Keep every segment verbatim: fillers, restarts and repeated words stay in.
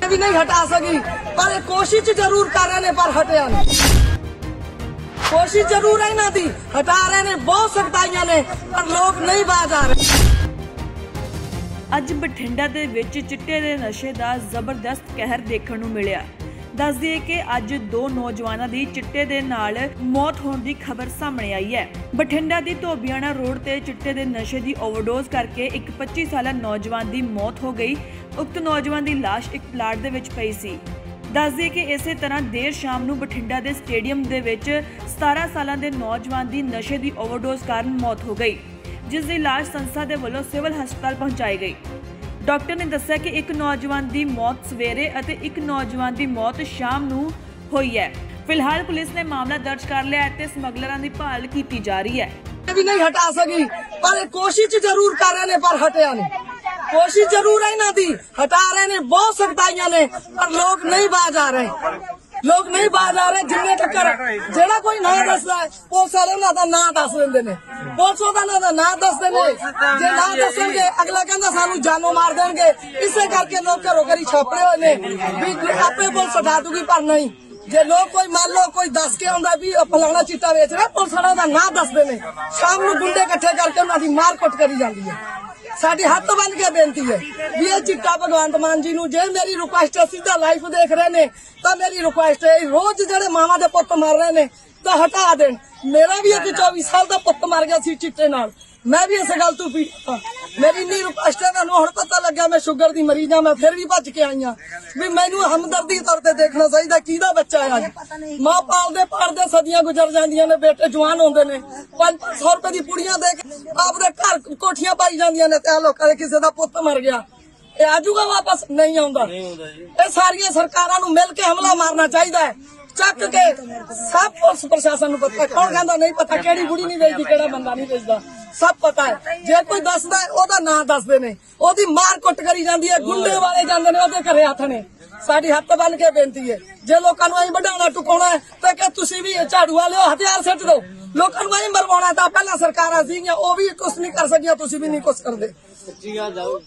भी नहीं हटा सकी, पर कोशिश जरूर कर रहे ने, पर हटिया नहीं। कोशिश जरूर है ना थी, हटा रहे ने, बहुत सख्ताइयां ने, पर लोग नहीं बाज आ रहे। ਅੱਜ ਬਠਿੰਡਾ ਦੇ ਵਿੱਚ ਚਿੱਟੇ ਦੇ ਨਸ਼ੇ ਦਾ ਜ਼ਬਰਦਸਤ ਕਹਿਰ ਦੇਖਣ ਨੂੰ ਮਿਲਿਆ। ਦੱਸ ਦਈਏ ਕਿ ਅੱਜ ਦੋ ਨੌਜਵਾਨਾਂ ਦੀ ਚਿੱਟੇ ਦੇ ਨਾਲ ਮੌਤ ਹੋਣ ਦੀ ਖਬਰ ਸਾਹਮਣੇ ਆਈ ਹੈ। ਬਠਿੰਡਾ ਦੀ ਧੋਬੀਆਣਾ ਰੋਡ ਤੇ ਚਿੱਟੇ ਦੇ ਨਸ਼ੇ ਦੀ ਓਵਰਡੋਜ਼ ਕਰਕੇ ਇੱਕ ਪੱਚੀ ਸਾਲਾ ਨੌਜਵਾਨ ਦੀ ਮੌਤ ਹੋ ਗਈ। ਉਕਤ ਨੌਜਵਾਨ ਦੀ ਲਾਸ਼ ਇੱਕ ਪਲਾਟ ਦੇ ਵਿੱਚ ਪਈ ਸੀ। ਦੱਸ ਦਈਏ ਕਿ ਇਸੇ ਤਰ੍ਹਾਂ ਦੇਰ ਸ਼ਾਮ ਨੂੰ ਬਠਿੰਡਾ ਦੇ ਸਟੇਡੀਅਮ ਦੇ ਵਿੱਚ ਸਤਾਰਾਂ ਸਾਲਾਂ ਦੇ ਨੌਜਵਾਨ ਦੀ ਨਸ਼ੇ ਦੀ ਓਵਰਡੋਜ਼ ਕਾਰਨ ਮੌਤ ਹੋ ਗਈ, ਜਿਸ ਦੀ ਲਾਸ਼ ਸੰਸਥਾ ਦੇ ਵੱਲੋਂ ਸਿਵਲ ਹਸਪਤਾਲ ਪਹੁੰਚਾਈ ਗਈ। ਡਾਕਟਰ ਨੇ ਦੱਸਿਆ ਕਿ ਇੱਕ ਨੌਜਵਾਨ ਦੀ ਮੌਤ ਸਵੇਰੇ ਅਤੇ ਇੱਕ ਨੌਜਵਾਨ ਦੀ ਮੌਤ ਸ਼ਾਮ ਨੂੰ ਹੋਈ ਹੈ। ਫਿਲਹਾਲ ਪੁਲਿਸ ਨੇ ਮਾਮਲਾ ਦਰਜ ਕਰ ਲਿਆ ਹੈ ਤੇ ਸਮਗਲਰਾਂ ਦੀ ਭਾਲ ਕੀਤੀ ਜਾ ਰਹੀ ਹੈ। भी नहीं हटा सकी, पर कोशिश जरूर कर रहे ने, पर हटिया नहीं। कोशिश जरूर है ना थी, हटा रहे ने, बहुत सख्ताइयां ने, पर लोग नहीं बाज आ रहे। लोग नहीं बाज आ रहे। जिन्ने तक जेड़ा कोई ना दसदा है, पुलिस वाले उन्हां दा नां दस दिंदे ने, पुलिस वाला दा नां दसदे ने। जे ना दसणगे अगला कहंदा सानू जानों मार देणगे। इसे करके लोग घरों घरी छापड़े होए ने भी आपे पुलिस हटा दूगी, पर नहीं। जे लोग कोई मान लो कोई दस के आंदा भी फलाना चिट्टा बेच रहा, पुलिस वाला दा नां दसदे ने। शाम नूं गुंडे इकट्ठे करके उन्हां दी मार कुट करी जांदी है। साडी हत्थ बन के बेनती है भी ये चिट्टा भगवंत मान जी नूं, जे मेरी रिक्वेस्ट सीधा लाइव देख रहे ने तो मेरी रिक्वेस्ट है, रोज जेडे मावां दे पुत्त मर रहे ने तो हटा देन। मेरा भी एक चौबीस साल का पुत्त मर गया सी चिट्टे नाल, मैं भी इस गल तो पीड़ित हाँ। मेरी इन्नी रिक्वेस्ट है, मैनूं हुण पता लग्या मैं शुगर दी मरीज हाँ, मैं फिर भी भज के आई हाँ भी मैनूं हमदर्दी तौर ते देखना चाहिए किहदा बच्चा है। अज मां पालदे पालदे सदियां गुजर जांदियां ने, बेटे जवान होंदे ने, पांच पांच सौ रुपए दी पुड़ियां दे के आपदे घर कोठियां पाई जांदियां ने, ते लोकां दे किसे दा पुत्त मर गया, ये आजूगा वापस नहीं आउंदा। ये सारियां सरकारां नूं मिल के हमला मारना चाहिए है। चक के सब पुलिस प्रशासन नूं पता, कौन कहंदा नहीं पता, केड़ी बुढ़ी नहीं बेचदी, केड़ा बंदा नहीं बेचदा, सब पता है। जे कोई दसदा है ओदा नां दसदे ने, ओदी मार कुट करी जांदी है, गुंडे वाले जांदे ने ओदे घरे हत्थ ने। साडी हत्थ बन के बेनती है, जे लोकां नूं ऐ बढ़ाउणा टुकाउणा है तां कि तुसीं भी झाड़ू वाले हथियार सिੱਟ दो। लोकां नूं ऐ मरवाउणा तां पहलां सरकारां सीगीਆਂ, ਉਹ भी कुछ नहीं कर सकियां, तुसीं भी नहीं कुछ करदे। सच्ची गल जाओ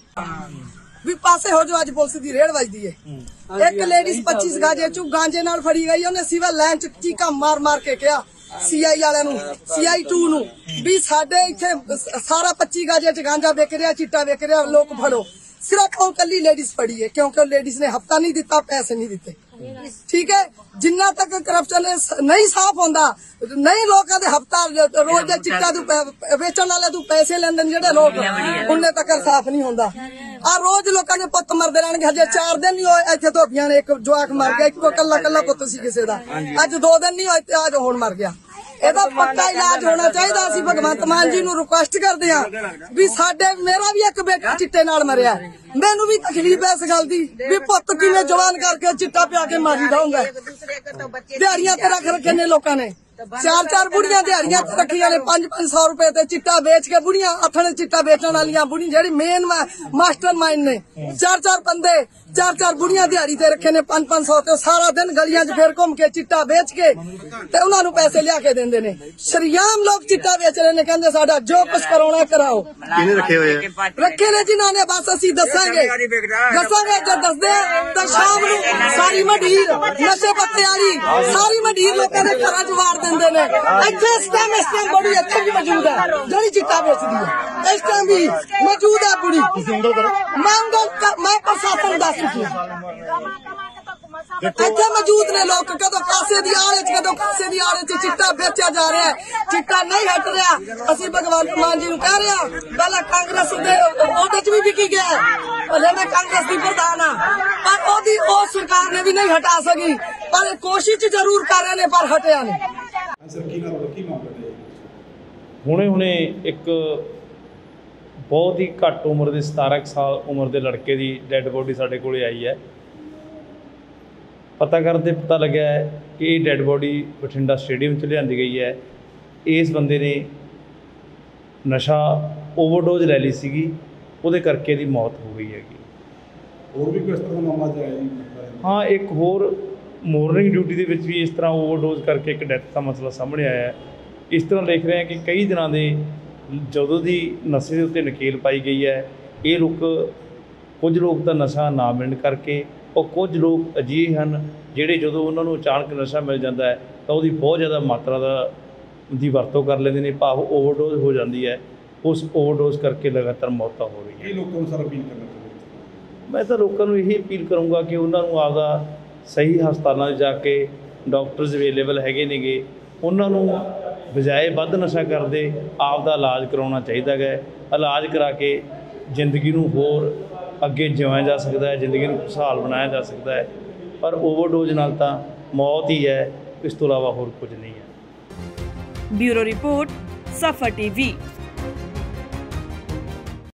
भी पासे हो जो। अज पुलिस की रेड वजदी है। एक लेडीज पच्चीस गाजे चू गांजे नाल फड़ी गई, उन्हें सिविल लाइन च चीका मार मार के कहा सीआई वाले नूं, सीआई टू नूं भी साडे इत्थे सारा पच्ची गाजे च गांजा विक रिहा, चिट्टा विक रिहा, लोग फड़ो। सिर्फ वो कली लेडीज फड़ी है क्योंकि लेडीज ने हफ्ता नहीं दिता, पैसे नहीं दिते। ठीक है, जिन्ना तक करप्शन नहीं साफ होंदा, नहीं लोगों के हफ्ता रोज दे चिट्टा तू वेचण वाले तू पैसे लेंदे जेडे लोग, उन्ने तक साफ नहीं होंदा। आ रोज लोगों ने पुत मरदे रहणगे। हजे चार दिन नहीं होए इत्थे धोबियां ने एक जवाक मर गया, इक्को कल्ला कल्ला पुत सी किसे दा। अज दो दिन नहीं होए ते अज हुण मर गया। ਇਹਦਾ ਪੱਕਾ ਇਲਾਜ ਹੋਣਾ ਚਾਹੀਦਾ। ਅਸੀਂ ਭਗਵੰਤ ਮਾਨ ਜੀ ਨੂੰ ਰਿਕੁਐਸਟ ਕਰਦੇ ਹਾਂ ਵੀ ਸਾਡੇ ਮੇਰਾ ਵੀ ਇੱਕ ਬੇਟਾ ਚਿੱਟੇ ਨਾਲ ਮਰਿਆ, ਮੈਨੂੰ ਵੀ ਤਕਲੀਫ ਹੈ ਇਸ ਗੱਲ ਦੀ ਵੀ ਪੁੱਤ ਕਿਵੇਂ ਜਵਾਨ ਕਰਕੇ ਚਿੱਟਾ ਪਿਆ ਕੇ ਮਾਰੀਦਾ ਹੁੰਦਾ। ਦਿਹਾੜੀਆਂ ਤੇ ਰੱਖ ਰੱਖੇ ਨੇ ਲੋਕਾਂ ਨੇ, चार चार बुढ़िया दिहाड़ियां रखिया ने, पांच पांच सौ रुपए ते चिट्टा बेच के बुढ़िया अथने चिट्टा बेचने वाली बुढ़ी जेड़ी मेन मास्टर माइंड ने, चार चार बंदे चार चार बुढ़िया दिहाड़ी ते रखे ने, पांच पांच सौ ते सारा दिन गलियां च फिर घूम के चिट्टा बेच के ते उन्हां नूं पैसे लिया के देंदे ने। शरियाम लोग चिट्टा बेच रहे ने, कहंदे साडा जो कुछ कराउणा कराओ। किने रखे होए रखे ने जिन्हां ने, बस असीं दसांगे दसांगे जे दसदे तां शाम नूं सारी मंडीर नशे पत्ते वाली सारी मंडीर लोकां दे घरां च वार देंदे ने। इत्थे इस टाइम इस टाइम बड़ी इत्थे भी मौजूद है जेड़ी चिट्टा बेचदी है, इस टाइम भी मौजूद है बुढ़ी। मैं मैं प्रशासन दस इत्थे मौजूद ने लोग, कदों कासे दी आड़े च कदों कासे दी आड़े च चिट्टा बेचा जा रहा है, चिट्टा नहीं हट रहा। असीं भगवंत मान जी नूं कह रहे हां, पहला कांग्रेस दे ओहदे च भी विकी गया, भले मैं कांग्रेस दी प्रधान हां, पर ओहदी ओह सरकार ने भी नहीं हटा सकी, पर कोशिश जरूर कर रहे ने, पर हटिया नहीं। ਹੁਣੇ ਹੁਣੇ ਇੱਕ बहुत ही घੱਟ उम्र के सतारह साल उम्र के लड़के की डैड बॉडी साढ़े को आई है। पता करते पता लग्या है कि ये डैड बॉडी बठिंडा स्टेडियम च लियांदी गई है। इस बंदे ने नशा ओवरडोज लै ली सीगी, उहदे करके दी मौत हो गई हैगी। और भी किस तरह मामला आया? हाँ, एक होर मॉर्निंग ड्यूटी के भी इस तरह ओवरडोज करके एक डैथ का मसला सामने आया है। इस तरह देख रहे हैं कि कई दिनों के ਜਦੋਂ ਦੀ ਨਸ਼ੇ ਦੇ ਉੱਤੇ ਨਕੇਲ ਪਾਈ ਗਈ ਹੈ, ਇਹ ਲੋਕ ਕੁਝ ਲੋਕ ਤਾਂ ਨਸ਼ਾ ਨਾ ਮਿਲਣ ਕਰਕੇ ਉਹ ਕੁਝ ਲੋਕ ਅਜਿਹੇ ਹਨ ਜਿਹੜੇ ਜਦੋਂ ਉਹਨਾਂ ਨੂੰ ਅਚਾਨਕ ਨਸ਼ਾ ਮਿਲ ਜਾਂਦਾ ਹੈ ਤਾਂ ਉਹਦੀ ਬਹੁਤ ਜ਼ਿਆਦਾ ਮਾਤਰਾ ਦਾ ਦੀ ਵਰਤੋਂ ਕਰ ਲੈਂਦੇ ਨੇ, ਭਾਵ ਓਵਰਡੋਜ਼ ਹੋ ਜਾਂਦੀ ਹੈ। ਉਸ ਓਵਰਡੋਜ਼ ਕਰਕੇ ਲਗਾਤਾਰ ਮੌਤਾਂ ਹੋ ਰਹੀਆਂ। ਇਹ ਲੋਕਾਂ ਨੂੰ ਸਰ ਅਪੀਲ ਕਰਨਾ ਚਾਹੁੰਦੇ? ਮੈਂ ਤਾਂ ਲੋਕਾਂ ਨੂੰ ਇਹੀ ਅਪੀਲ ਕਰੂੰਗਾ ਕਿ ਉਹਨਾਂ ਨੂੰ ਆਪਦਾ ਸਹੀ ਹਸਪਤਾਲਾਂ 'ਚ ਜਾ ਕੇ ਡਾਕਟਰਸ ਅਵੇਲੇਬਲ ਹੈਗੇ ਨੇਗੇ, ਉਹਨਾਂ ਨੂੰ ਬਜਾਏ ਵੱਧ ਨਸ਼ਾ ਕਰਦੇ ਆਪਦਾ ਇਲਾਜ ਕਰਾਉਣਾ ਚਾਹੀਦਾ ਹੈ। ਇਲਾਜ ਕਰਾ ਕੇ ਜ਼ਿੰਦਗੀ ਨੂੰ ਹੋਰ ਅੱਗੇ ਜਿਉਇਆ ਜਾ ਸਕਦਾ ਹੈ, ਜ਼ਿੰਦਗੀ ਨੂੰ ਖੁਸ਼ਹਾਲ ਬਣਾਇਆ ਜਾ ਸਕਦਾ ਹੈ। ਪਰ ਓਵਰਡੋਜ਼ ਨਾਲ ਤਾਂ ਮੌਤ ਹੀ ਹੈ, ਇਸ ਤੋਂ ਇਲਾਵਾ ਹੋਰ ਕੁਝ ਨਹੀਂ ਹੈ। Bureau report, Safa TV.